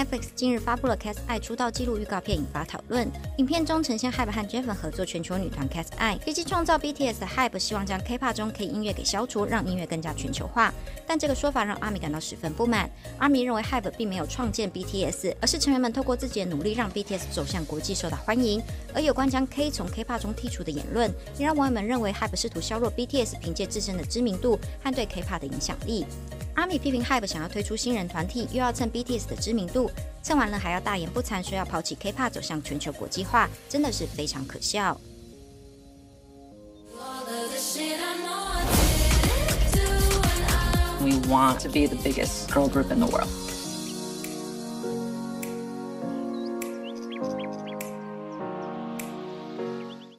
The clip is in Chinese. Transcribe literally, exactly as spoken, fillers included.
Netflix 近日发布了 Cat's Eye 出道纪录预告片，引发讨论。影片中呈现 Hybe 和 Jaemin 合作全球女团 Cat's Eye， 预计创造 B T S 的 Hybe 希望将 K-pop 中 K 音乐给消除，让音乐更加全球化。但这个说法让 ARMY 感到十分不满。ARMY 认为 Hybe 并没有创建 B T S， 而是成员们透过自己的努力让 B T S 走向国际受到欢迎。而有关将 K 从 K-pop 中剔除的言论，也让网友们认为 Hybe 试图削弱 B T S 凭借自身的知名度和对 K-pop 的影响力。ARMY 批评 Hybe 想要推出新人团体，又要蹭 B T S 的知名度，蹭完了还要大言不惭说要抛弃 K-pop 走向全球国际化，真的是非常可笑。 We want to be the biggest girl group in the world.